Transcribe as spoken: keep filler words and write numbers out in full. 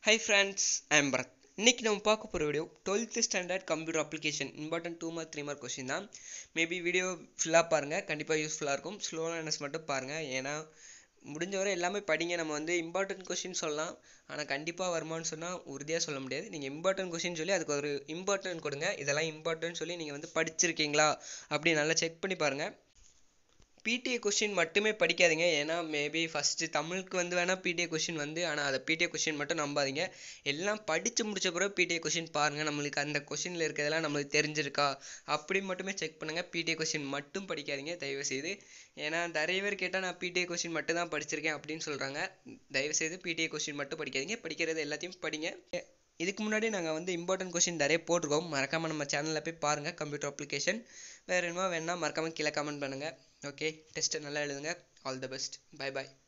Hi friends, I am Bharat. இன்னைக்கு நம்ம பார்க்க போகிற video twelfth standard computer application important two mark three mark question தான். Maybe video ஃபுல்லாக பாருங்கள், கண்டிப்பாக யூஸ்ஃபுல்லாக இருக்கும். ஸ்லோ லேர்னர்ஸ் மட்டும் பாருங்கள், ஏன்னா முடிஞ்சவரை எல்லாமே படிங்க. நம்ம வந்து இம்பார்ட்டன்ட் கொஸ்டின் சொல்லலாம், ஆனால் கண்டிப்பாக வருமானு சொன்னால் உறுதியாக சொல்ல முடியாது. நீங்கள் இம்பார்ட்டன்ட் கொஸ்டின் சொல்லி அதுக்கு ஒரு இம்பார்ட்டன்ட் கொடுங்க. இதெல்லாம் இம்பார்ட்டன்ட் சொல்லி நீங்கள் வந்து படிச்சிருக்கீங்களா அப்படி நல்லா செக் பண்ணி பாருங்கள். பிடிஏ கொஸ்டின் மட்டுமே படிக்காதீங்க, ஏன்னா மேபி ஃபஸ்ட்டு தமிழுக்கு வந்து வேணால் பிடிஏ கொஸ்டின் வந்து, ஆனால் அதை பிடிஏ கொஸ்டின் மட்டும் நம்பாதீங்க. எல்லாம் படித்து முடித்த பிறகு பிடிஏ கொஸ்டின் பாருங்கள், நம்மளுக்கு அந்த கொஸ்டினில் இருக்கிறதெல்லாம் நம்மளுக்கு தெரிஞ்சிருக்கா அப்படி மட்டுமே செக் பண்ணுங்கள். பிடிஏ கொஸ்டின் மட்டும் படிக்காதீங்க தயவுசெய்து. ஏன்னா நிறைய பேர் கேட்டால் நான் பிடிஏ கொஸ்டின் மட்டும் தான் படிச்சிருக்கேன் அப்படின்னு சொல்கிறாங்க. தயவுசெய்து பிடிஏ கொஸ்டின் மட்டும் படிக்காதீங்க, படிக்கிறது எல்லாத்தையும் படிங்க. இதுக்கு முன்னாடி நாங்கள் வந்து இம்பார்ட்டன்ட் கொஸ்டின் நிறைய போட்டிருக்கோம், மறக்காமல் நம்ம சேனலில் போய் பாருங்கள். கம்ப்யூட்டர் அப்ளிகேஷன் வேறு என்னமோ வேணால் மறக்காமல் கீழே கமெண்ட் பண்ணுங்கள். ஓகே, டெஸ்ட்டை நல்லா எழுதுங்க. All the best. Bye bye.